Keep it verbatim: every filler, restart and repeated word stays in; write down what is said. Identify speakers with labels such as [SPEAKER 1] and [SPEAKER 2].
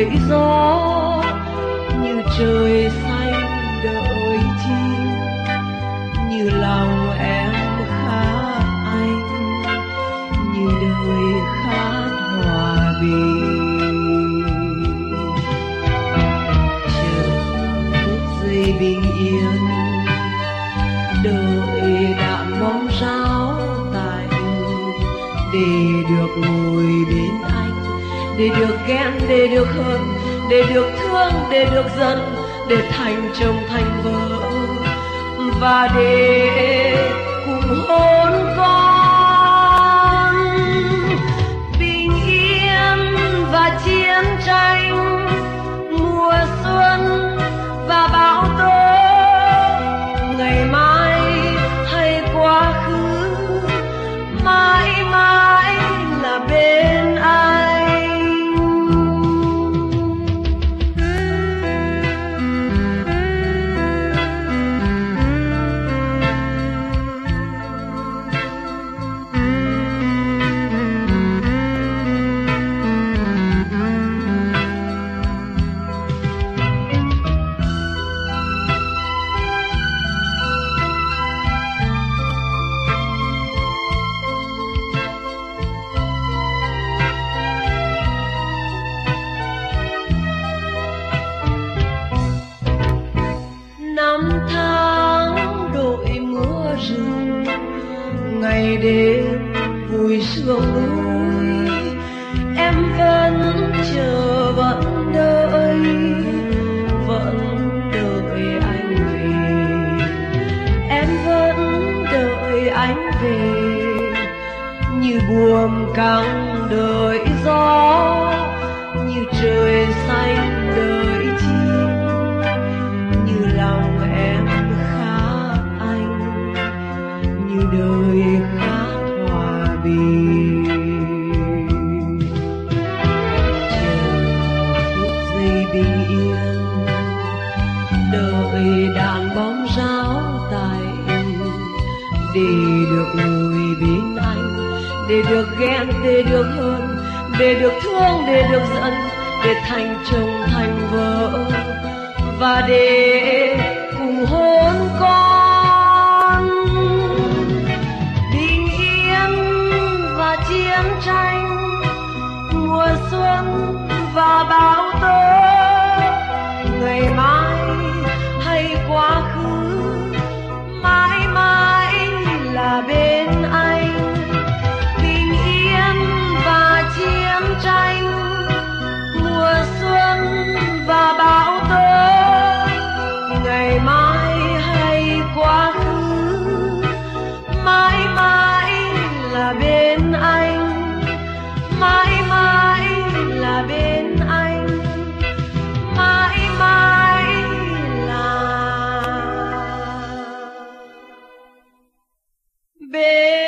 [SPEAKER 1] đợi gió, như trời xanh đợi chim, như lòng em khát anh, như đời khát hòa bình. Chờ phút giây bình yên, đợi đạn bom ráo tại để được ngồi bên anh, để được ghen, để được hận, để được thương, để được giận, để thành chồng thành vợ, và để cùng hôn con. Bình yên và chiến tranh, mùa xuân và bão tố, ngày mai hay quá khứ, mãi mãi là bên anh. Năm tháng đội mưa rừng, ngày đêm vui sương núi, em vẫn chờ vẫn đợi, vẫn đợi anh về, em vẫn đợi anh về, như buồm căng đợi gió, như trời xanh đợi chim, như lòng em khát anh, như đời khát hòa bình. Chờ phút giây bình yên, đợi đạn bom ráo tại để được ngồi bên anh, để được ghen, để được hận, để được thương, để được giận, để thành chồng thành vợ, và để cùng hôn con. Bình yên và chiến tranh, mùa xuân và bão tố, ngày mai hay quá khứ, mãi mãi là bên anh. Bình yên và chiến tranh, mùa xuân và bão tố, ngày mai hay quá khứ, mãi mãi là bên anh, mãi mãi là bên anh, mãi mãi là bên